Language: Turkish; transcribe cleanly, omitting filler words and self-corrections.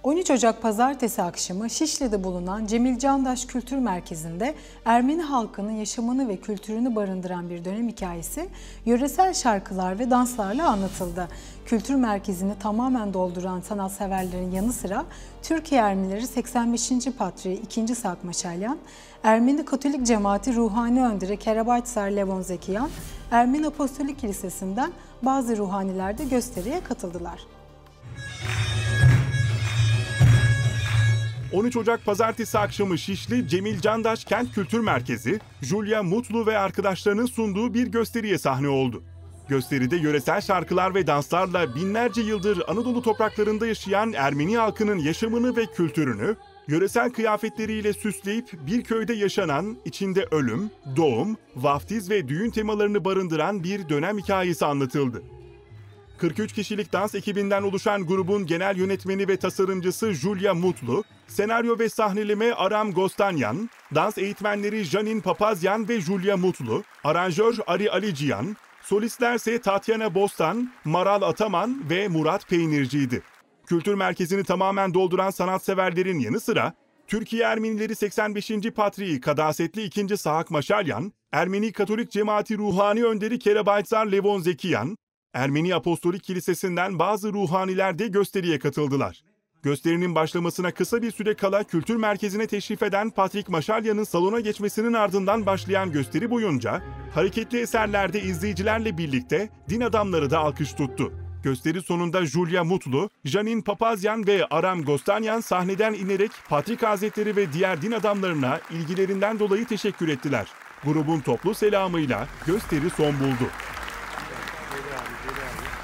13 Ocak Pazartesi akşamı Şişli'de bulunan Cemil Candaş Kültür Merkezi'nde Ermeni halkının yaşamını ve kültürünü barındıran bir dönem hikayesi yöresel şarkılar ve danslarla anlatıldı. Kültür merkezini tamamen dolduran sanatseverlerin yanı sıra Türkiye Ermenileri 85. Patriği 2. Sak Maşalyan, Ermeni Katolik Cemaati Ruhani Önderi Kerabaytsar Levon Zekiyan, Ermeni Apostolik Kilisesi'nden bazı ruhaniler de gösteriye katıldılar. 13 Ocak Pazartesi akşamı Şişli Cemil Candaş Kent Kültür Merkezi, Julia Mutlu ve arkadaşlarının sunduğu bir gösteriye sahne oldu. Gösteride yöresel şarkılar ve danslarla binlerce yıldır Anadolu topraklarında yaşayan Ermeni halkının yaşamını ve kültürünü, yöresel kıyafetleriyle süsleyip bir köyde yaşanan, içinde ölüm, doğum, vaftiz ve düğün temalarını barındıran bir dönem hikayesi anlatıldı. 43 kişilik dans ekibinden oluşan grubun genel yönetmeni ve tasarımcısı Julia Mutlu, senaryo ve sahneleme Aram Gostanyan, dans eğitmenleri Janin Papazyan ve Julia Mutlu, aranjör Ari Aliciyan, solistlerse Tatyana Bostan, Maral Ataman ve Murat Peynirci'ydi. Kültür merkezini tamamen dolduran sanatseverlerin yanı sıra, Türkiye Ermenileri 85. Patriği Kadasetli 2. Sahak Maşalyan, Ermeni Katolik Cemaati Ruhani Önderi Kerabaytsar Levon Zekiyan, Ermeni Apostolik Kilisesi'nden bazı ruhaniler de gösteriye katıldılar. Gösterinin başlamasına kısa bir süre kala kültür merkezine teşrif eden Patrik Maşalyan'ın salona geçmesinin ardından başlayan gösteri boyunca hareketli eserlerde izleyicilerle birlikte din adamları da alkış tuttu. Gösteri sonunda Julia Mutlu, Janin Papazyan ve Aram Gostanyan sahneden inerek Patrik Hazretleri ve diğer din adamlarına ilgilerinden dolayı teşekkür ettiler. Grubun toplu selamıyla gösteri son buldu.